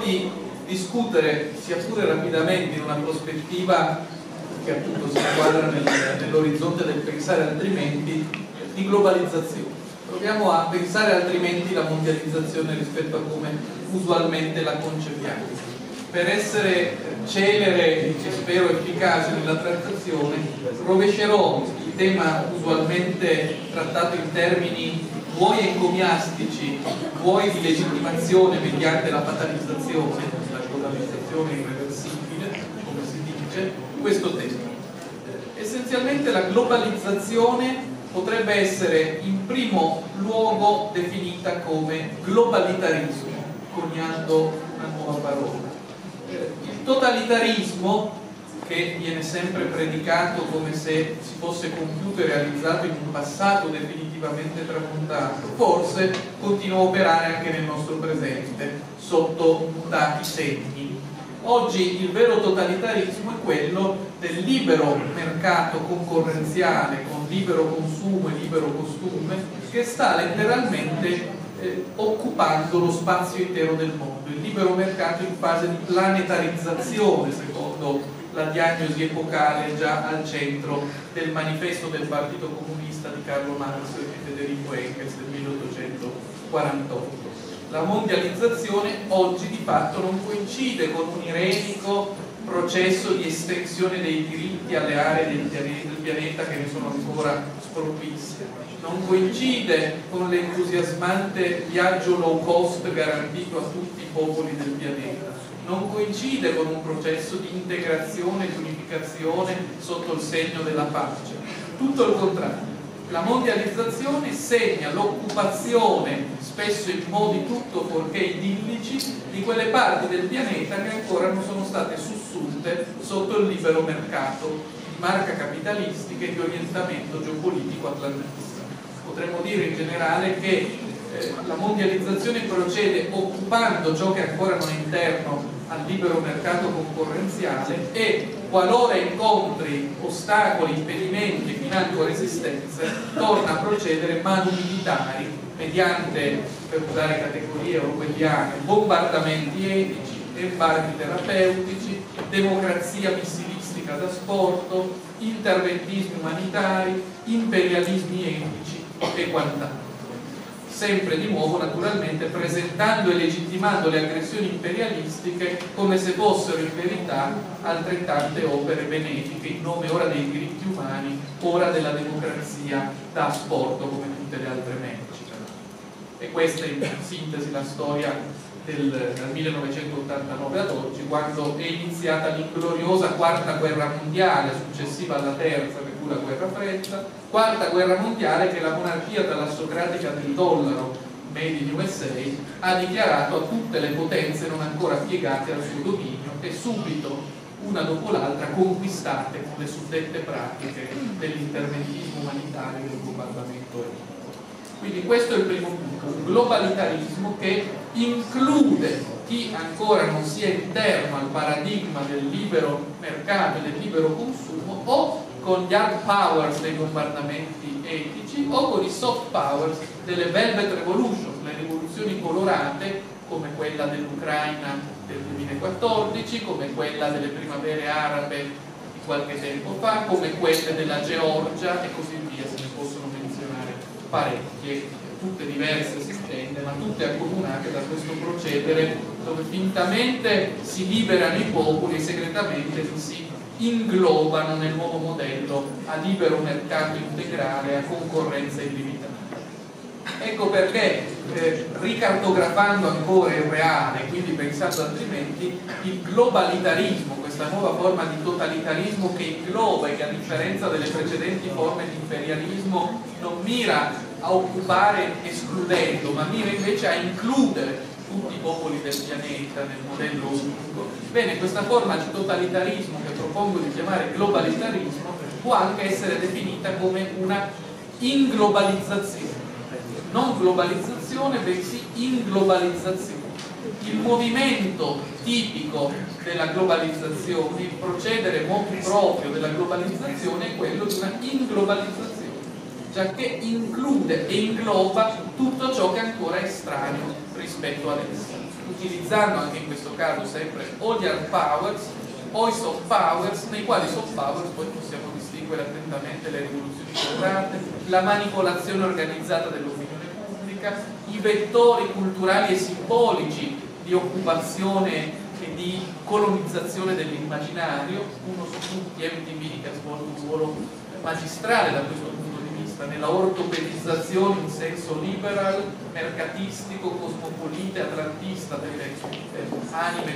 di discutere, sia pure rapidamente, in una prospettiva che appunto si inquadra nell'orizzonte del pensare altrimenti, di globalizzazione. Proviamo a pensare altrimenti la mondializzazione rispetto a come usualmente la concepiamo. Per essere celere e spero efficace nella trattazione, rovescerò il tema usualmente trattato in termini vuoi encomiastici, vuoi di legittimazione mediante la fatalizzazione, la globalizzazione irreversibile, come si dice, questo tema. Essenzialmente la globalizzazione potrebbe essere in primo luogo definita come globalitarismo, coniando una nuova parola. Il totalitarismo, che viene sempre predicato come se si fosse compiuto e realizzato in un passato definitivamente tramontato, forse continua a operare anche nel nostro presente, sotto mutati segni. Oggi il vero totalitarismo è quello del libero mercato concorrenziale con libero consumo e libero costume, che sta letteralmente occupando lo spazio intero del mondo. Il libero mercato in fase di planetarizzazione, secondo la diagnosi epocale già al centro del manifesto del Partito Comunista di Carlo Marx e Federico Engels del 1848. La mondializzazione oggi di fatto non coincide con un irenico processo di estensione dei diritti alle aree del pianeta che ne sono ancora sprovviste, non coincide con l'entusiasmante viaggio low cost garantito a tutti i popoli del pianeta, non coincide con un processo di integrazione e di unificazione sotto il segno della pace, tutto il contrario. La mondializzazione segna l'occupazione, spesso in modi tutto fuorché idillici, di quelle parti del pianeta che ancora non sono state sussunte sotto il libero mercato di marca capitalistica e di orientamento geopolitico atlantista. Potremmo dire in generale che la mondializzazione procede occupando ciò che ancora non è interno al libero mercato concorrenziale e, qualora incontri ostacoli, impedimenti e financo resistenze, torna a procedere manu militari mediante, per usare categorie orwelliane, bombardamenti etici, embarghi terapeutici, democrazia missilistica da sporto, interventismi umanitari, imperialismi etici e quant'altro. Sempre di nuovo naturalmente presentando e legittimando le aggressioni imperialistiche come se fossero in verità altrettante opere benefiche in nome ora dei diritti umani, ora della democrazia da asporto come tutte le altre merci. E questa è in sintesi la storia dal 1989 ad oggi, quando è iniziata l'ingloriosa quarta guerra mondiale successiva alla terza, che fu la guerra fredda, quarta guerra mondiale che la monarchia talassocratica del dollaro made in USA ha dichiarato a tutte le potenze non ancora piegate al suo dominio e subito, una dopo l'altra, conquistate con le suddette pratiche dell'interventismo umanitario e del bombardamento. Quindi questo è il primo punto, un globalitarismo che include chi ancora non sia interno al paradigma del libero mercato e del libero consumo, o con gli hard powers dei bombardamenti etici o con i soft powers delle Velvet Revolution, le rivoluzioni colorate come quella dell'Ucraina del 2014, come quella delle primavere arabe di qualche tempo fa, come quelle della Georgia e così via, se ne possono menzionare parecchie, tutte diverse si intende, ma tutte accomunate da questo procedere dove fintamente si liberano i popoli e segretamente si inglobano nel nuovo modello a libero mercato integrale, a concorrenza illimitata. Ecco perché, ricartografando ancora il reale, quindi pensando altrimenti, il globalitarismo, questa nuova forma di totalitarismo che ingloba e che, a differenza delle precedenti forme di imperialismo, non mira a occupare escludendo, ma mira invece a includere tutti i popoli del pianeta nel modello unico. Bene, questa forma di totalitarismo che propongo di chiamare globalitarismo può anche essere definita come una inglobalizzazione, non globalizzazione bensì inglobalizzazione. Il movimento tipico della globalizzazione, il procedere proprio della globalizzazione è quello di una inglobalizzazione, giacché include e ingloba tutto ciò che ancora è estraneo rispetto ad essa. utilizzando anche in questo caso sempre o gli hard powers o i soft powers, nei quali soft powers poi possiamo distinguere attentamente le rivoluzioni colorate, la manipolazione organizzata dell'opinione pubblica, i vettori culturali e simbolici di occupazione e di colonizzazione dell'immaginario. Uno su tutti, MTV, che ha svolto un ruolo magistrale da questo punto di vista nella ortopedizzazione in senso liberal, mercatistico, cosmopolita, atlantista delle anime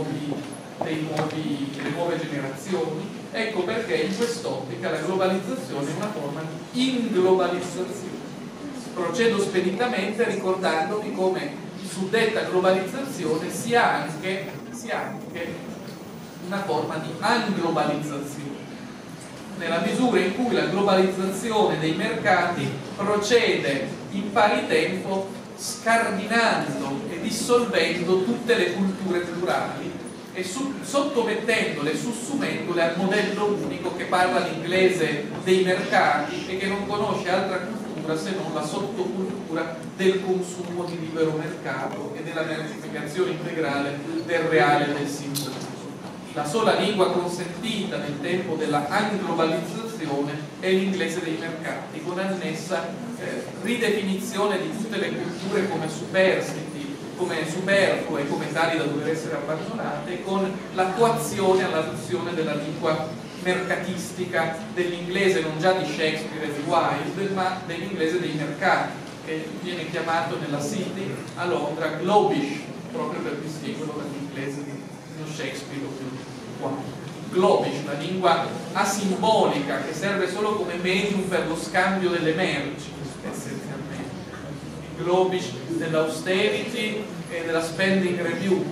delle nuove generazioni. Ecco perché in quest'ottica la globalizzazione è una forma di inglobalizzazione. Procedo speditamente ricordandovi come suddetta globalizzazione sia anche una forma di anglobalizzazione, nella misura in cui la globalizzazione dei mercati procede in pari tempo scardinando e dissolvendo tutte le culture plurali e sottomettendole, sussumendole al modello unico che parla l'inglese dei mercati e che non conosce altra cultura se non la sottocultura del consumo di libero mercato e della mercificazione integrale del reale e del singolo. La sola lingua consentita nel tempo della anglobalizzazione è l'inglese dei mercati, con annessa ridefinizione di tutte le culture come superstiti, come superflue, come tali da dover essere abbandonate, con l'attuazione all'adozione della lingua mercatistica dell'inglese non già di Shakespeare e di Wilde, ma dell'inglese dei mercati, che viene chiamato nella City a Londra globish, proprio per distinguerlo dall'inglese di Shakespeare o di Wilde. Globish, una lingua asimbolica che serve solo come medium per lo scambio delle merci, essenzialmente. Il globish dell'austerity e della spending review.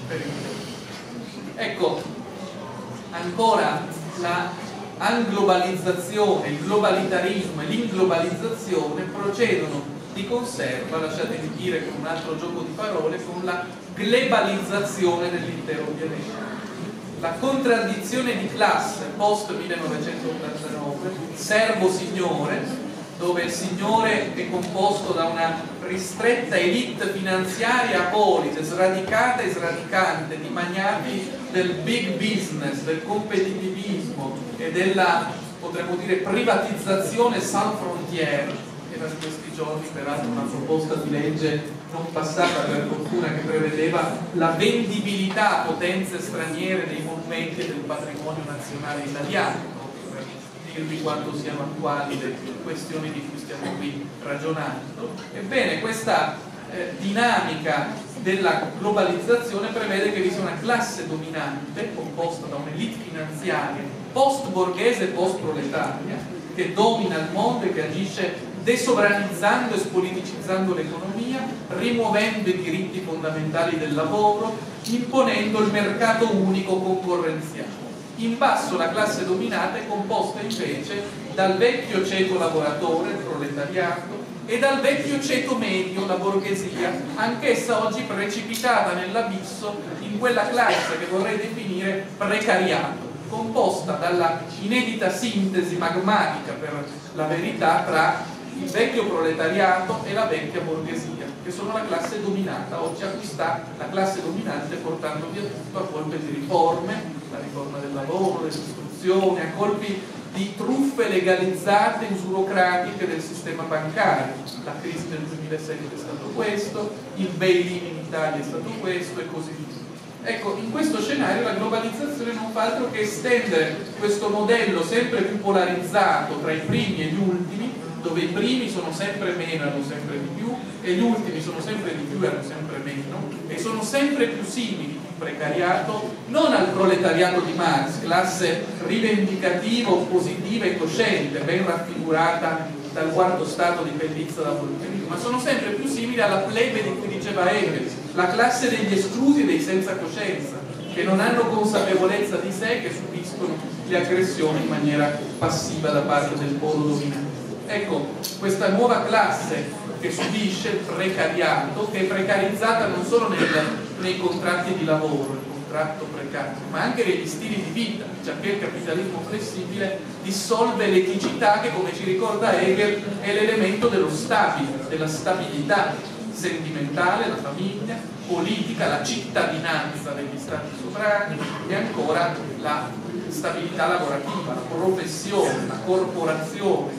Ecco, ancora la anglobalizzazione, il globalitarismo e l'inglobalizzazione procedono di conserva, lasciatemi dire con un altro gioco di parole, con la globalizzazione dell'intero pianeta. La contraddizione di classe post 1989, servo-signore, dove il signore è composto da una ristretta elite finanziaria apolide, sradicata e sradicante, di magnati del big business, del competitivismo e della, potremmo dire, privatizzazione sans frontiere. Era in questi giorni peraltro una proposta di legge non passata per fortuna che prevedeva la vendibilità a potenze straniere dei monumenti e del patrimonio nazionale italiano, per dirvi quanto siano attuali le questioni di cui stiamo qui ragionando. Ebbene, questa dinamica della globalizzazione prevede che vi sia una classe dominante composta da un'elite finanziaria post-borghese e post-proletaria che domina il mondo e che agisce desovranizzando e spoliticizzando l'economia, rimuovendo i diritti fondamentali del lavoro, imponendo il mercato unico concorrenziale. In basso la classe dominata è composta invece dal vecchio ceto lavoratore, il proletariato, e dal vecchio ceto medio, la borghesia, anch'essa oggi precipitata nell'abisso in quella classe che vorrei definire precariato, composta dalla inedita sintesi magmatica, per la verità, tra il vecchio proletariato e la vecchia borghesia, che sono la classe dominata. Oggi a cui sta la classe dominante portando via tutto a colpi di riforme, la riforma del lavoro, dell'istruzione, a colpi di truffe legalizzate, usurocratiche del sistema bancario. La crisi del 2007 è stato questo, il bail-in in Italia è stato questo e così via. Ecco, in questo scenario la globalizzazione non fa altro che estendere questo modello sempre più polarizzato tra i primi e gli ultimi, dove i primi sono sempre meno e hanno sempre di più, e gli ultimi sono sempre di più e hanno sempre meno, e sono sempre più simili in precariato, non al proletariato di Marx, classe rivendicativa, oppositiva e cosciente, ben raffigurata dal quarto stato di Pellizza da Voltaire, ma sono sempre più simili alla plebe di cui diceva Engels, la classe degli esclusi e dei senza coscienza, che non hanno consapevolezza di sé, che subiscono le aggressioni in maniera passiva da parte del polo dominante. Ecco, questa nuova classe che subisce il precariato, che è precarizzata non solo nei contratti di lavoro, il contratto precario, ma anche negli stili di vita, giacché il capitalismo flessibile dissolve l'eticità che, come ci ricorda Hegel, è l'elemento dello stabile, della stabilità sentimentale, la famiglia, politica, la cittadinanza degli stati sovrani e ancora la stabilità lavorativa, la professione, la corporazione.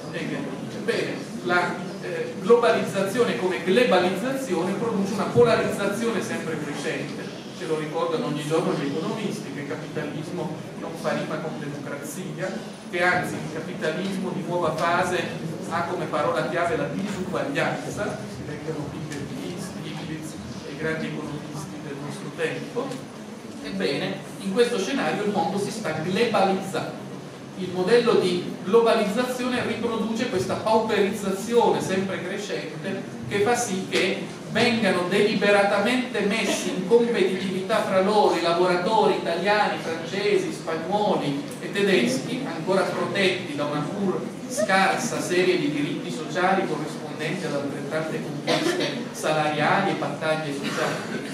Bene, la globalizzazione come globalizzazione produce una polarizzazione sempre crescente. Ce lo ricordano ogni giorno gli economisti, che il capitalismo non fa rima con democrazia, che anzi il capitalismo di nuova fase ha come parola chiave la disuguaglianza, si leggono Piketty, Stiglitz e i grandi economisti del nostro tempo. Ebbene, in questo scenario il mondo si sta globalizzando. Il modello di globalizzazione riproduce questa pauperizzazione sempre crescente che fa sì che vengano deliberatamente messi in competitività fra loro i lavoratori italiani, francesi, spagnoli e tedeschi, ancora protetti da una pur scarsa serie di diritti sociali corrispondenti ad altrettante conquiste salariali e battaglie sociali,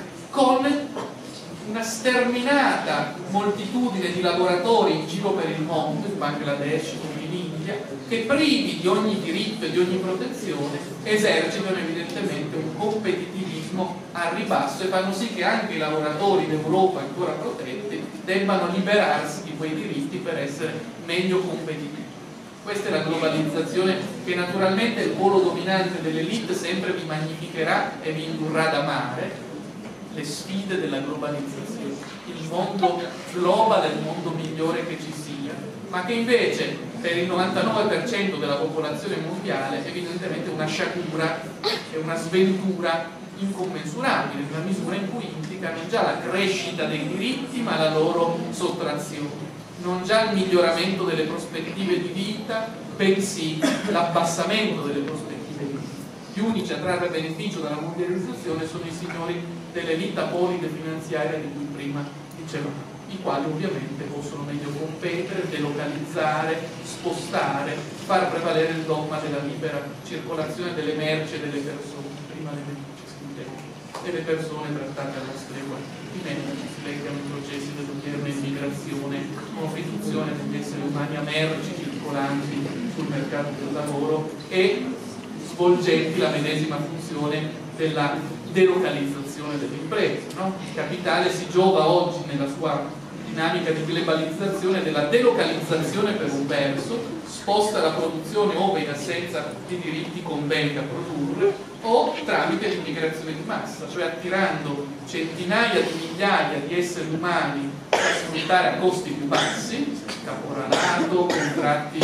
con una sterminata moltitudine di lavoratori in giro per il mondo, in Bangladesh, come in India, che privi di ogni diritto e di ogni protezione esercitano evidentemente un competitivismo al ribasso e fanno sì che anche i lavoratori d'Europa ancora protetti debbano liberarsi di quei diritti per essere meglio competitivi. Questa è la globalizzazione che naturalmente il polo dominante dell'elite sempre vi magnificherà e vi indurrà ad amare. Le sfide della globalizzazione, il mondo global è il mondo migliore che ci sia, ma che invece per il 99% della popolazione mondiale evidentemente è una sciagura e una sventura incommensurabile, nella misura in cui indica non già la crescita dei diritti ma la loro sottrazione, non già il miglioramento delle prospettive di vita, bensì l'abbassamento delle prospettive di vita. Gli unici a trarre beneficio dalla mondializzazione sono i signori dell'elite apolide finanziaria di cui prima dicevamo, i quali ovviamente possono meglio competere, delocalizzare, spostare, far prevalere il dogma della libera circolazione delle merci e delle persone, prima le merci e le persone trattate alla stregua di merci, si leggano i processi dell'odierna immigrazione, constituzione degli esseri umani a merci circolanti sul mercato del lavoro e svolgenti la medesima funzione della delocalizzazione delle imprese, no? Il capitale si giova oggi nella sua dinamica di globalizzazione della delocalizzazione per un verso, sposta la produzione ove in assenza di diritti convenga produrre, o tramite l'immigrazione di massa, cioè attirando centinaia di migliaia di esseri umani da sfruttare a costi più bassi, caporalato, contratti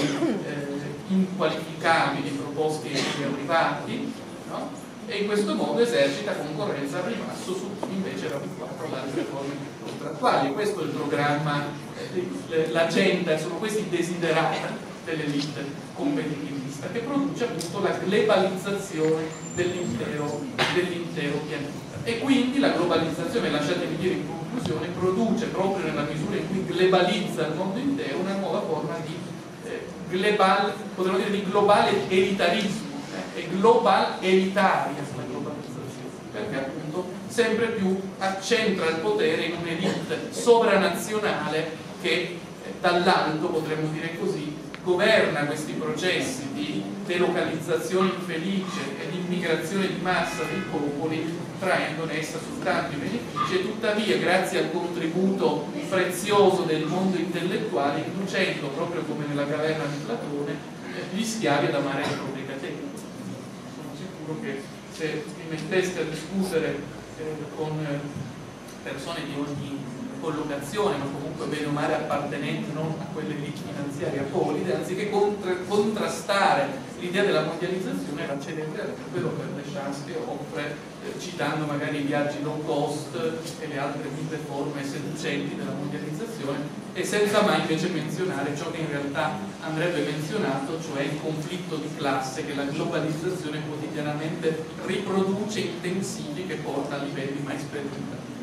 inqualificabili proposti ai privati, no? E in questo modo esercita concorrenza al ribasso su chi invece era abituato ad altre forme contrattuali. Questo è il programma, l'agenda, sono questi i desiderata dell'elite competitivista che produce appunto la globalizzazione dell'intero pianeta. E quindi la globalizzazione, lasciatemi dire in conclusione, produce proprio nella misura in cui globalizza il mondo intero una nuova forma di potremmo dire di globale elitarismo. È global elitaria la globalizzazione, perché appunto sempre più accentra il potere in un'elite sovranazionale che dall'alto, potremmo dire così, governa questi processi di delocalizzazione infelice e di immigrazione di massa dei popoli, traendone essa soltanto i benefici e tuttavia grazie al contributo prezioso del mondo intellettuale inducendo, proprio come nella caverna di Platone, gli schiavi ad amare le proprie catene. Che se vi metteste a discutere con persone di ogni collocazione, ma comunque bene o male appartenenti non a quelle elite finanziarie apolide, anziché contrastare l'idea della mondializzazione, la celebre quello per le chance che offre, citando magari i viaggi low cost e le altre mille forme seducenti della mondializzazione, e senza mai invece menzionare ciò che in realtà andrebbe menzionato, cioè il conflitto di classe che la globalizzazione quotidianamente riproduce intensivi, che porta a livelli mai sperimentati.